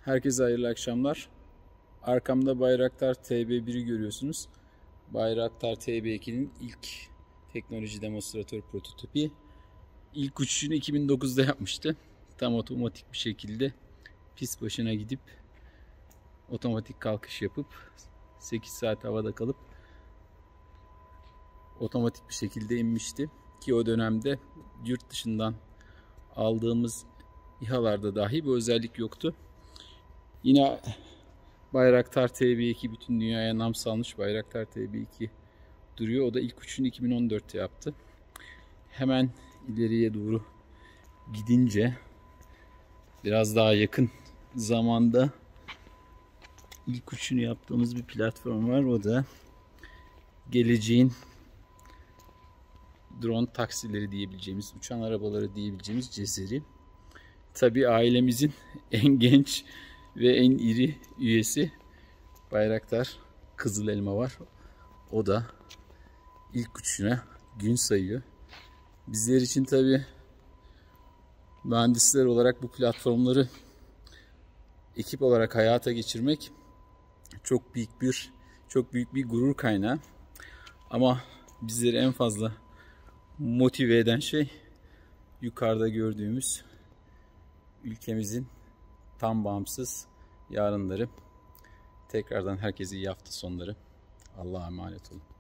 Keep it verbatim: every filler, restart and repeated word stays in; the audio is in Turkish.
Herkese hayırlı akşamlar. Arkamda Bayraktar T B bir'i görüyorsunuz. Bayraktar T B ikinin ilk teknoloji demonstratör prototipi. İlk uçuşunu iki bin dokuzda yapmıştı. Tam otomatik bir şekilde pist başına gidip otomatik kalkış yapıp sekiz saat havada kalıp otomatik bir şekilde inmişti. Ki o dönemde yurt dışından aldığımız İHA'larda dahi bu özellik yoktu. Yine Bayraktar T B iki bütün dünyaya nam salmış Bayraktar T B iki duruyor. O da ilk uçuşunu iki bin on dörtte yaptı. Hemen ileriye doğru gidince biraz daha yakın zamanda ilk uçuşunu yaptığımız bir platform var. O da geleceğin drone taksileri diyebileceğimiz, uçan arabaları diyebileceğimiz Cezeri. Tabii ailemizin en genç ve en iri üyesi Bayraktar Kızıl Elma var. O da ilk uçuşuna gün sayıyor. Bizler için tabii mühendisler olarak bu platformları ekip olarak hayata geçirmek çok büyük bir çok büyük bir gurur kaynağı. Ama bizleri en fazla motive eden şey yukarıda gördüğümüz ülkemizin tam bağımsız yarınları. Tekrardan herkese iyi hafta sonları. Allah'a emanet olun.